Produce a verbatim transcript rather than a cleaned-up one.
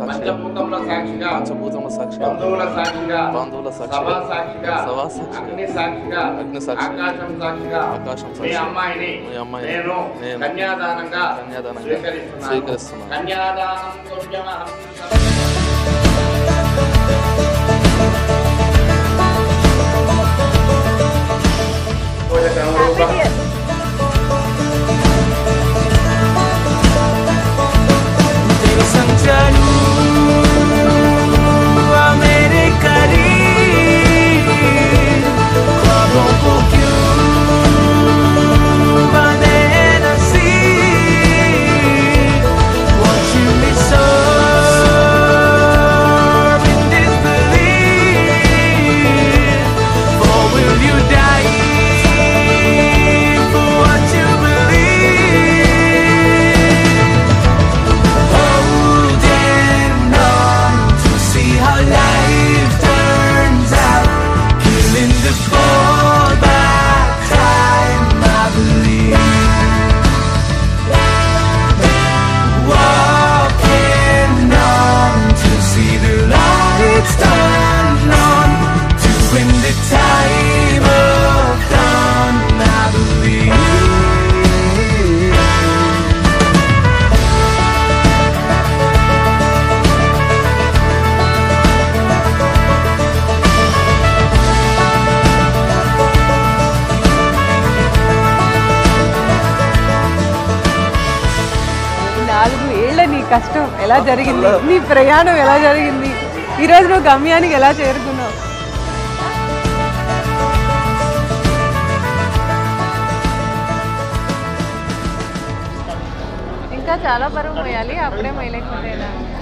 సాక్షిగా పంచభూతముల సాక్షిగా పంచభూతముల సాక్షిగా బంధువుల సాక్షిగా బంధువుల సభా సాక్షిగా సాక్షిగా సభా సాక్షిగా అగ్ని సాక్షిగా అగ్ని సాక్షిగా ఆకాశం సాక్షిగా ఆకాశం మీ సాక్షిగా అమ్మాయిని మీ అమ్మాయిని నేను నేను కన్యాదానంగా కన్యాదానంగా స్వీకరిస్తున్నాను స్వీకరిస్తున్నాను. కన్యాదానం తుర్యమహం నాలుగు ఏళ్ళ నీ కష్టం ఎలా జరిగింది, నీ ప్రయాణం ఎలా జరిగింది, ఈరోజు నువ్వు గమ్యానికి ఎలా చేరుకున్నావు? ఇంకా చాలా బరువు మోయాలి, అప్పుడే మొయలేకపోతేనా?